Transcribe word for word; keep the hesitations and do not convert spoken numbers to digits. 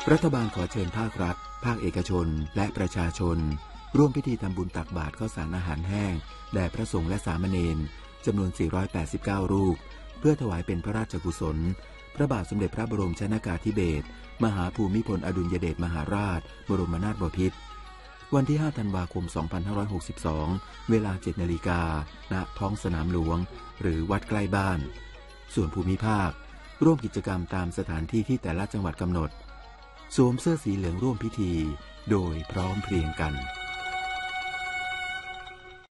รัฐบาลขอเชิญภาครัฐภาคเอกชนและประชาชนร่วมพิธีทำบุญตักบาตรข้าวสารอาหารแห้งแด่พระสงฆ์และสามเณรจำนวนสี่ร้อยแปดสิบเก้ารูปเพื่อถวายเป็นพระราชกุศลพระบาทสมเด็จพระบรมชนกาธิเบศรมหาภูมิพลอดุลยเดชมหาราชบรมนาถบพิตรวันที่ห้าธันวาคมสองพันห้าร้อยหกสิบสองเวลาเจ็ดนาฬิกาณท้องสนามหลวงหรือวัดใกล้บ้านส่วนภูมิภาคร่วมกิจกรรมตามสถานที่ที่แต่ละจังหวัดกำหนดสวมเสื้อสีเหลืองร่วมพิธีโดยพร้อมเพรียงกัน